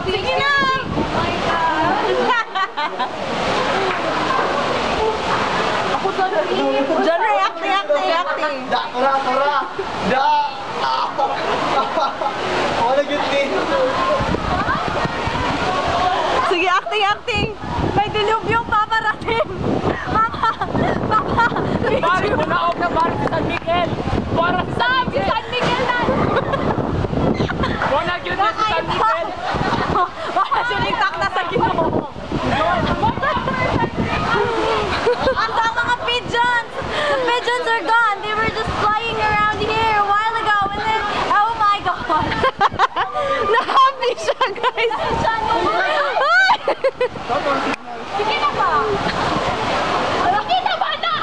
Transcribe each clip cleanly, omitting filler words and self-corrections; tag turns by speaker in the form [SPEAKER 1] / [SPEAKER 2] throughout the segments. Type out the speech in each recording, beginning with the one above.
[SPEAKER 1] Sige na! Oh my God! Ako John, react.
[SPEAKER 2] Da, tora! Da! Wala gitni!
[SPEAKER 1] Sige, acting! May dilubyong paparating! Papa!
[SPEAKER 3] Bari mo na ako na bari si San Miguel! Para si San Miguel na! Wala yun na si San Miguel!
[SPEAKER 1] Baka siniktak na sa Ginoo! Ang mga pigeons! The pigeons are gone! They were just flying around here a while ago and then, oh my God! Na-happy siya, guys! Sige na ba? Nakita ba na?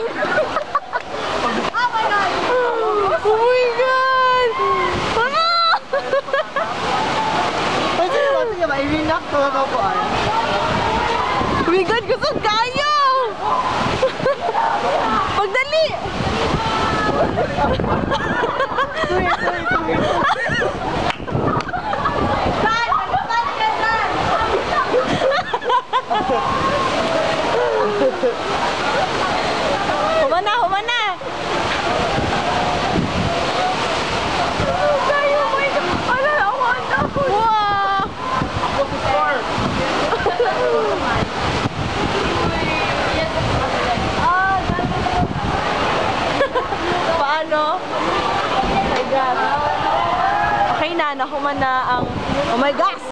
[SPEAKER 1] Oh my God! Oh my God!
[SPEAKER 2] Sige ba? I-relock ko na po ay.
[SPEAKER 1] Oh my God! Gusto kayo! Pagdali! Sorry. Humana! Wow! Paano? Oh my God. Okay na, nakuman na ang... Oh my gosh!